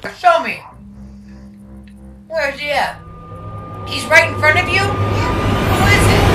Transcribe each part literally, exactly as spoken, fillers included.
Show me. Where is he at? He's right in front of you? Who is it?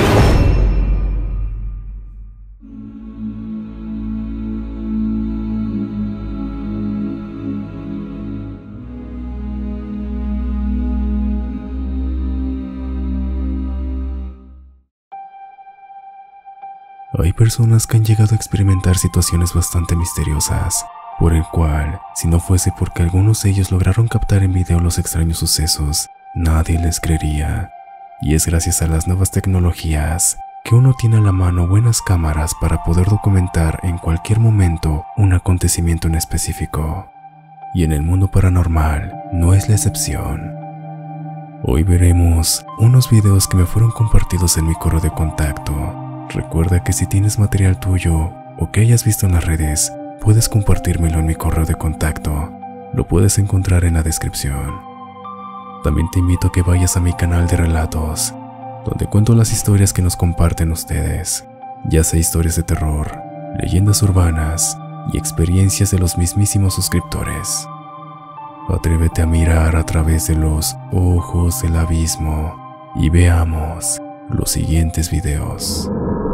Hay personas que han llegado a experimentar situaciones bastante misteriosas, por el cual, si no fuese porque algunos de ellos lograron captar en video los extraños sucesos, nadie les creería. Y es gracias a las nuevas tecnologías que uno tiene a la mano buenas cámaras para poder documentar en cualquier momento un acontecimiento en específico. Y en el mundo paranormal no es la excepción. Hoy veremos unos videos que me fueron compartidos en mi correo de contacto. Recuerda que si tienes material tuyo o que hayas visto en las redes, puedes compartírmelo en mi correo de contacto. Lo puedes encontrar en la descripción. También te invito a que vayas a mi canal de relatos, donde cuento las historias que nos comparten ustedes, ya sea historias de terror, leyendas urbanas y experiencias de los mismísimos suscriptores. Atrévete a mirar a través de los ojos del abismo y veamos los siguientes videos.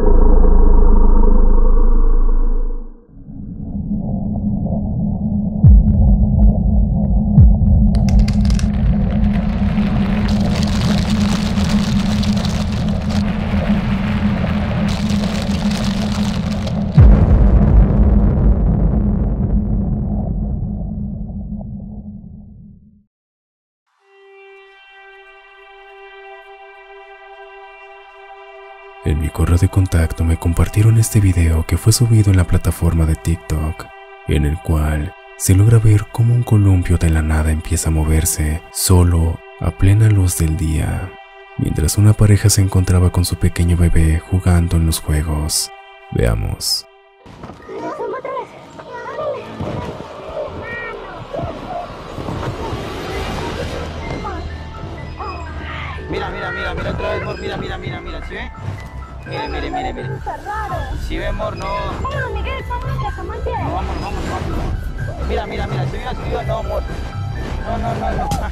En mi correo de contacto me compartieron este video que fue subido en la plataforma de TikTok, en el cual se logra ver cómo un columpio de la nada empieza a moverse solo a plena luz del día, mientras una pareja se encontraba con su pequeño bebé jugando en los juegos. Veamos. Mira, mira, mira, mira otra vez, amor, mira, mira, mira, mira, ¿sí ve? Mire, mire, mire, mire. ¿Sí ve, amor? No. No, vamos, vamos, vamos. Mira, mira, mira, ¿sí vio, sí vio? No, amor. No, no, no, no. Ah.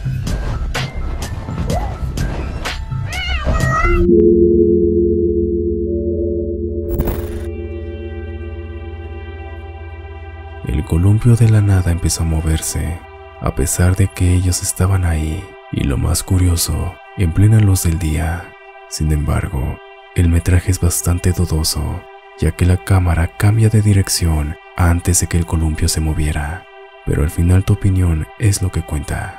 El columpio de la nada empezó a moverse, a pesar de que ellos estaban ahí, y lo más curioso, en plena luz del día. Sin embargo, el metraje es bastante dudoso, ya que la cámara cambia de dirección antes de que el columpio se moviera, pero al final tu opinión es lo que cuenta.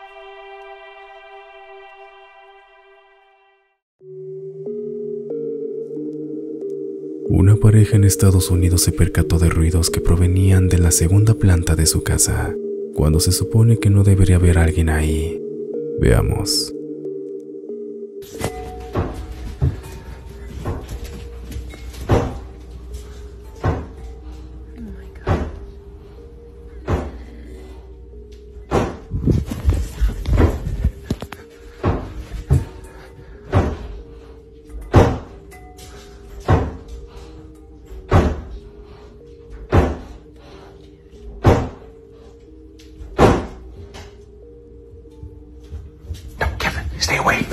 Una pareja en Estados Unidos se percató de ruidos que provenían de la segunda planta de su casa, cuando se supone que no debería haber alguien ahí. Veamos. Stay away.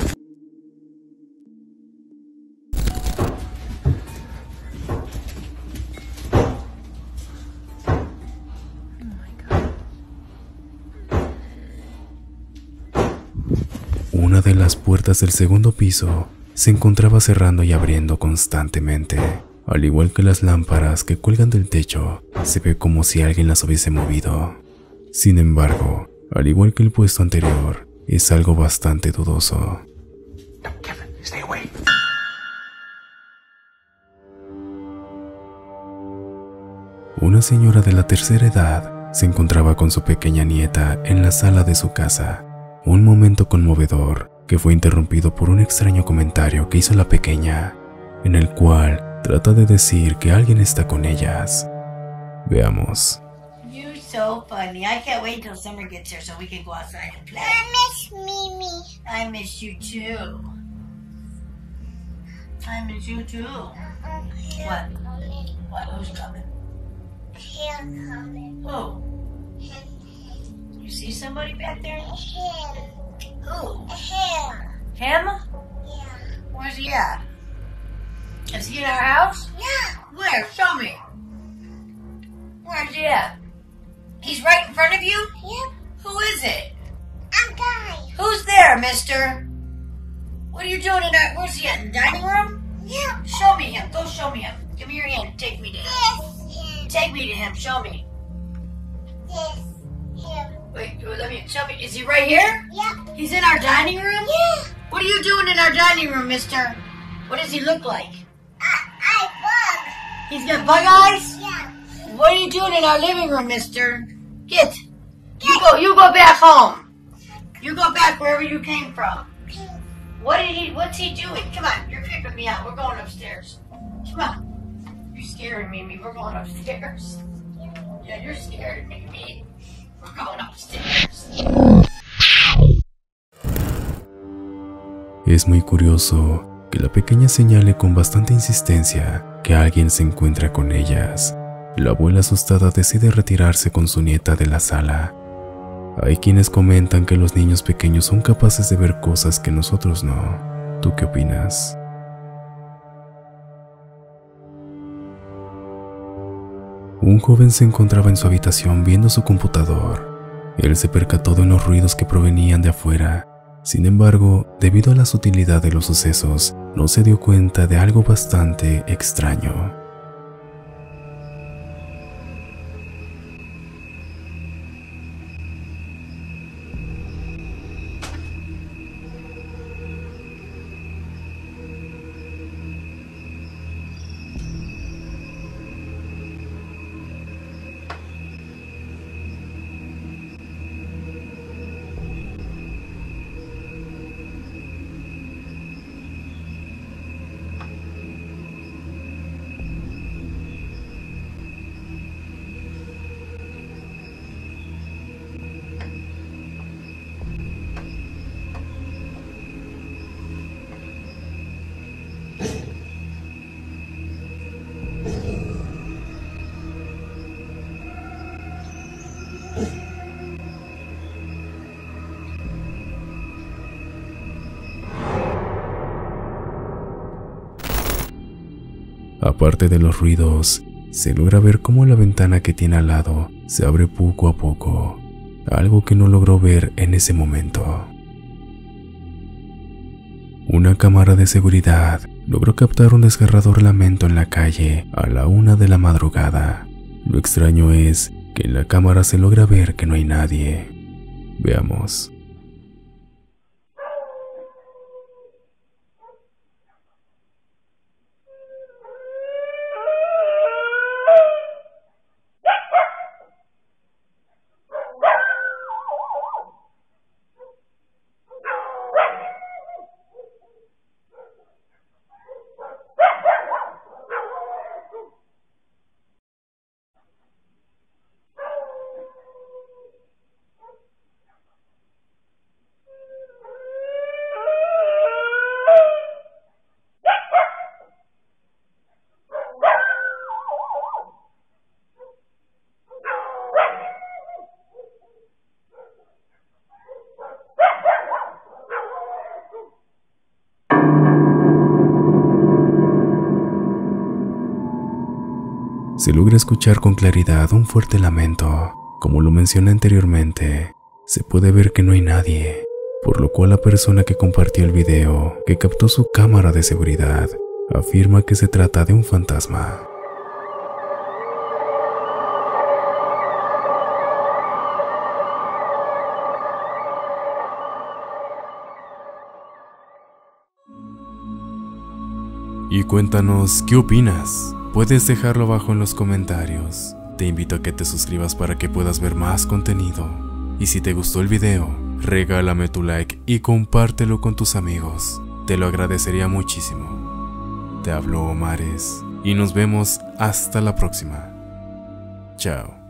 Una de las puertas del segundo piso se encontraba cerrando y abriendo constantemente. Al igual que las lámparas que cuelgan del techo, se ve como si alguien las hubiese movido. Sin embargo, al igual que el puesto anterior, es algo bastante dudoso. Stay away. Una señora de la tercera edad se encontraba con su pequeña nieta en la sala de su casa. Un momento conmovedor que fue interrumpido por un extraño comentario que hizo la pequeña, en el cual trata de decir que alguien está con ellas. Veamos. You're so funny. I can't wait until summer gets here so we can go outside and play. I miss Mimi. I miss you too. I miss you too. What? What? Who's coming? He's coming. Who? Him. You see somebody back there? Him. Who? Him. Him? Yeah. Where's he at? Is he in our house? Yeah. Where? Show me. Where's he at? He's right in front of you? Yep. Who is it? I'm guy. Who's there, mister? What are you doing in our... Where's he at? In the dining room? Yep. Show me him. Go show me him. Give me your hand and take me to him. This him. Take me to him. Show me. This him. Wait, let me... Show me. Is he right here? Yep. He's in our dining room? Yeah. What are you doing in our dining room, mister? What does he look like? I, I He's got bug eyes? bug. Yeah. What are you doing in our living room, mister? Get. You go, you go back home. You go back wherever you came from. What did he, what's he doing? Come on, you're creeping me out. We're going upstairs. Come on. You're scaring me, me. We're going upstairs. Yeah, you're scaring me, me. We're going upstairs. Es muy curioso que la pequeña señale con bastante insistencia que alguien se encuentra con ellas. La abuela asustada decide retirarse con su nieta de la sala. Hay quienes comentan que los niños pequeños son capaces de ver cosas que nosotros no. ¿Tú qué opinas? Un joven se encontraba en su habitación viendo su computador. Él se percató de unos ruidos que provenían de afuera. Sin embargo, debido a la sutilidad de los sucesos, no se dio cuenta de algo bastante extraño. Aparte de los ruidos, se logra ver cómo la ventana que tiene al lado se abre poco a poco, algo que no logró ver en ese momento. Una cámara de seguridad logró captar un desgarrador lamento en la calle a la una de la madrugada. Lo extraño es que en la cámara se logra ver que no hay nadie. Veamos. Se logra escuchar con claridad un fuerte lamento. Como lo mencioné anteriormente, se puede ver que no hay nadie, por lo cual la persona que compartió el video, que captó su cámara de seguridad, afirma que se trata de un fantasma. Y cuéntanos, ¿qué opinas? Puedes dejarlo abajo en los comentarios. Te invito a que te suscribas para que puedas ver más contenido. Y si te gustó el video, regálame tu like y compártelo con tus amigos. Te lo agradecería muchísimo. Te habló Omares y nos vemos hasta la próxima. Chao.